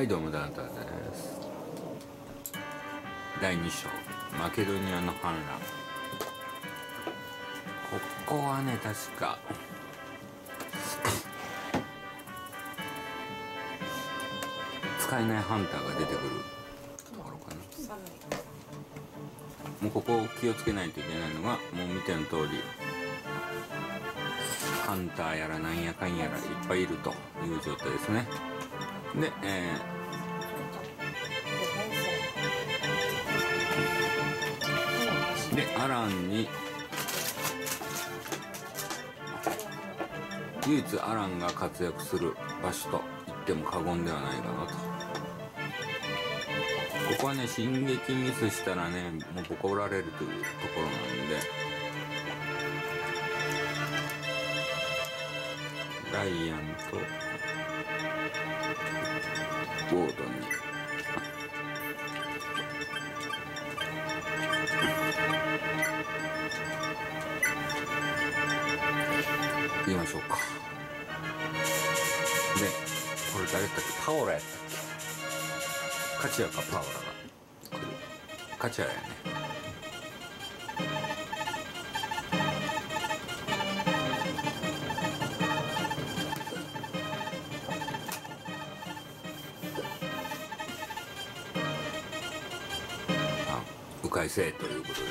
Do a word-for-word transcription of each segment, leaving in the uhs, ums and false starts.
どうもダンタです。だいに章マケドニアの反乱。ここはね、確か使えないハンターが出てくるところかな。もうここを気をつけないといけないのが、もう見ての通りハンターやらなんやかんやらいっぱいいるという状態ですね。で、えー、でアランに唯一アランが活躍する場所と言っても過言ではないかなと。ここはね、進撃ミスしたらね、もうボコられるというところなんで、ライアンとゴードンに言いましょうか。で、これ誰だっけ、パオラやったっけ。カチヤかパオラが来る。カチヤやね。あ、迂回せえということでね、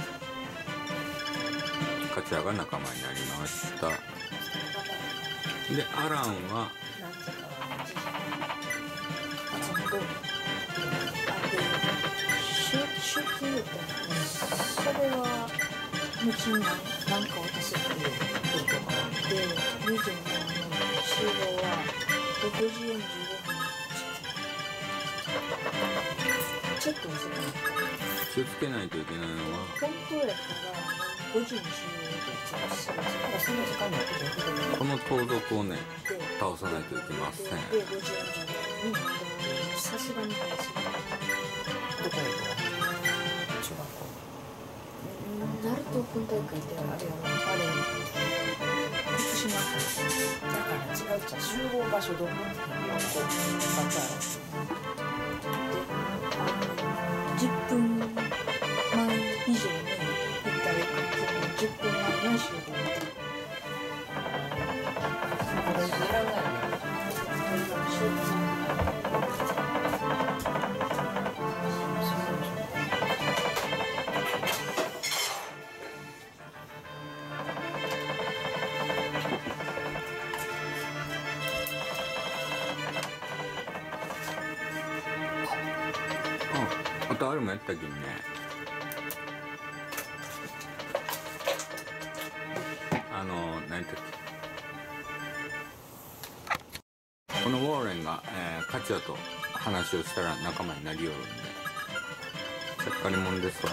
カチヤが仲間になりました。で、アランはそれは後に何か渡すっていうことがあって、にじゅうななの集合はろくじよんじゅうごふん。ちょっと遅くなった。 気をつけないといけないのは、 本当やったらごじに集合で潰す。だからそんな時間になってるけど、 この盗賊をね、倒さないといけません。 で、ごじよんじゅうごふんにさすがに早すぎる。どこへ行くの？中学校。ナルトオープン大会ってあれやろ、あれ福島県だから違うじゃん。集合場所どこによんこふたつあるで、あのじゅっぷんまえ以上に行ったら行くけどじゅっぷんまえに集合。これいらないね。 あとあれもやったっけね。あの何だっけ、このウォーレンが、えー、カチヤと話をしたら仲間になりよるんで、ちゃっかりもんですわ。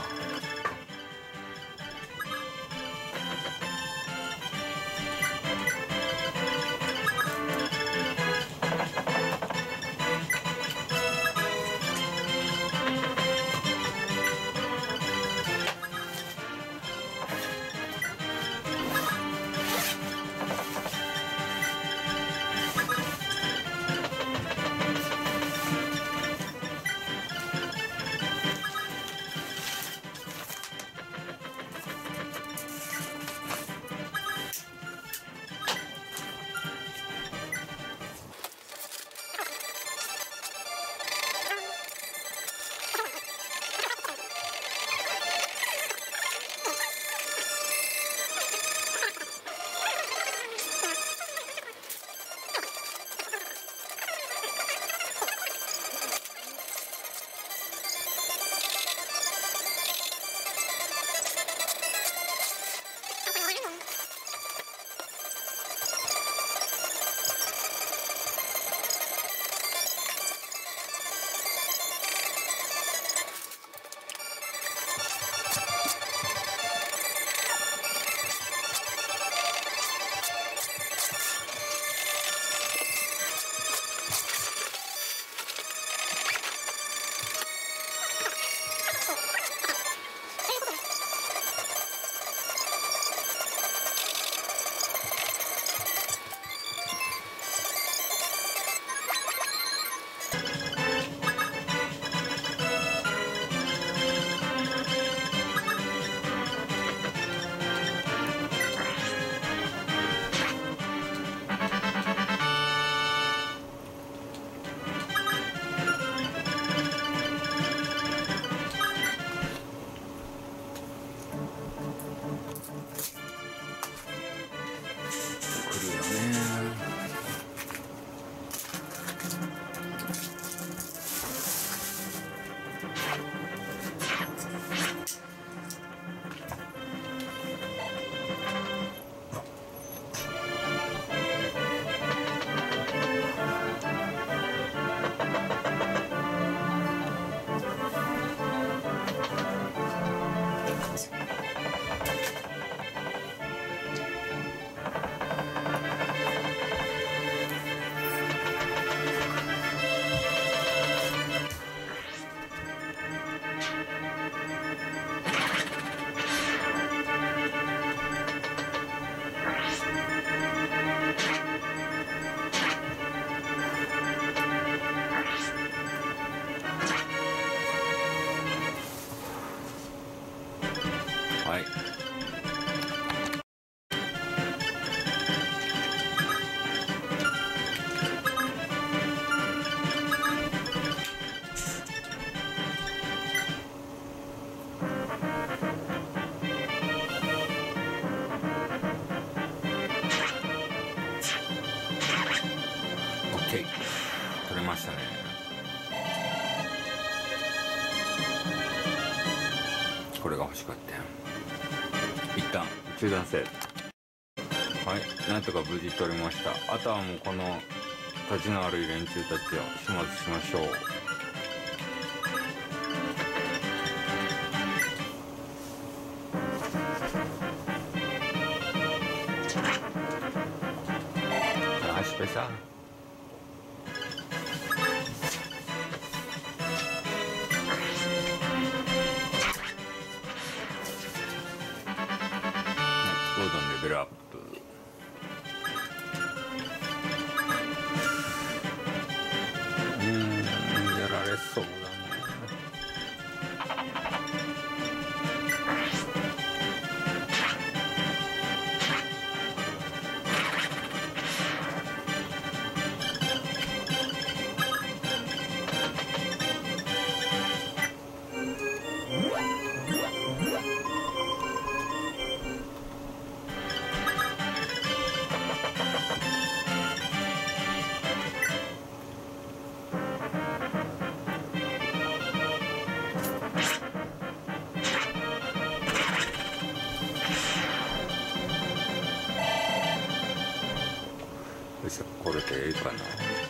来るよね。はい。オッケー。取れましたね。これが欲しかったよ。一旦中断せ。はい、なんとか無事取りました。あとはもうこの立ちの悪い連中たちを始末しましょう。Acho pesado. Level up. うーん、やられそうだね。よいしょ、これでいいかな。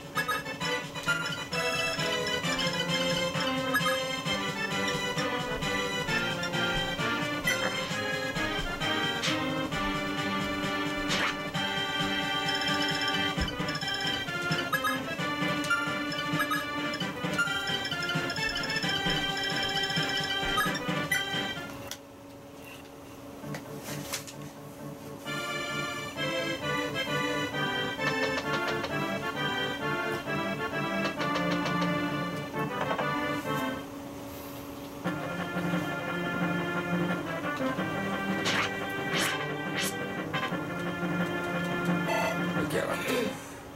出来上がってる。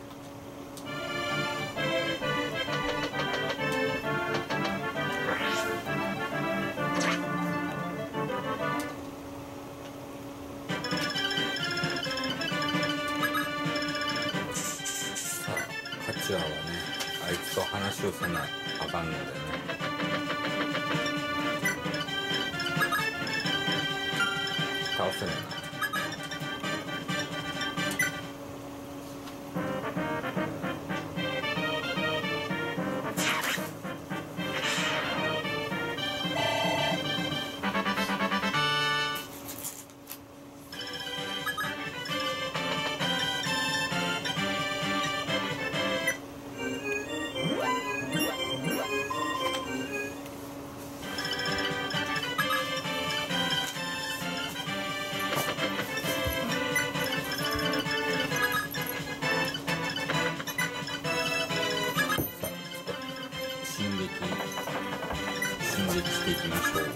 さあ、勝ちはね、あいつと話をせなあかんのでね。倒せねえな。進撃進撃していきましょう。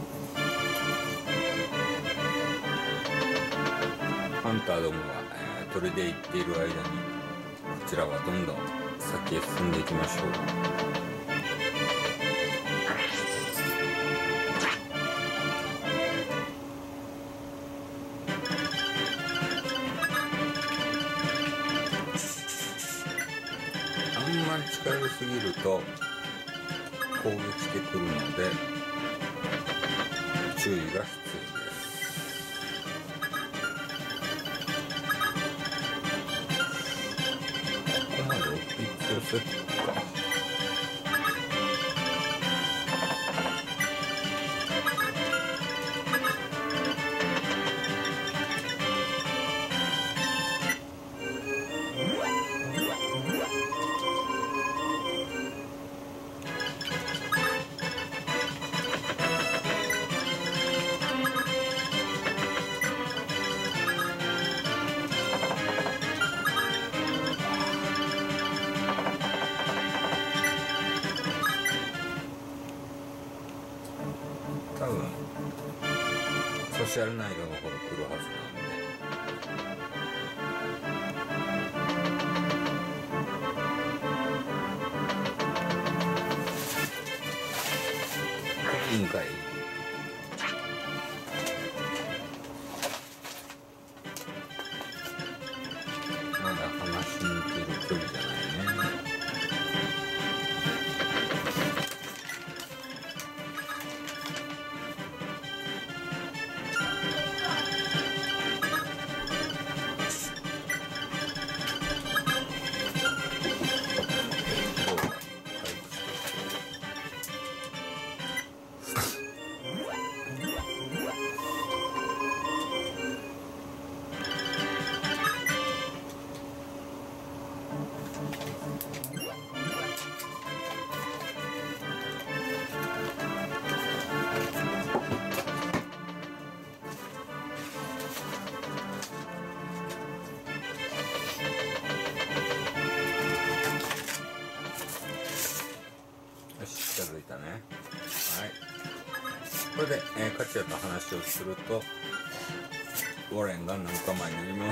ハンターどもが、えー、 それで言っている間にこちらはどんどん先へ進んでいきましょう。あんまり近寄りすぎると攻撃してくるので注意が必要です。ここまで置き寄せるか。多分ソーシャル難易度の方が来るはずなんで、今回まだ話しに行ける距離じゃないね。よし、近づいたね。はい。これで、えー、カチヤと話をするとウォレンが仲間になります。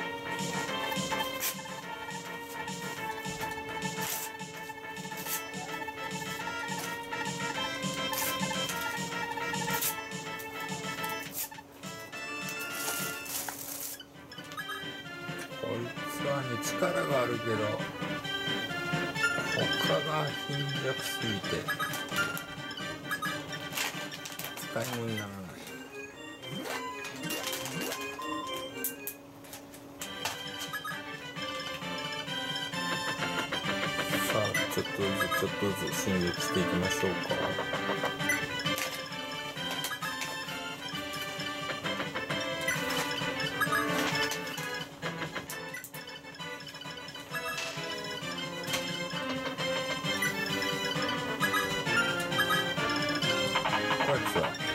こいつはね、力があるけど他が貧弱すぎて使い物にならない。さあ、ちょっとずつちょっとずつ進撃していきましょうか。こいつは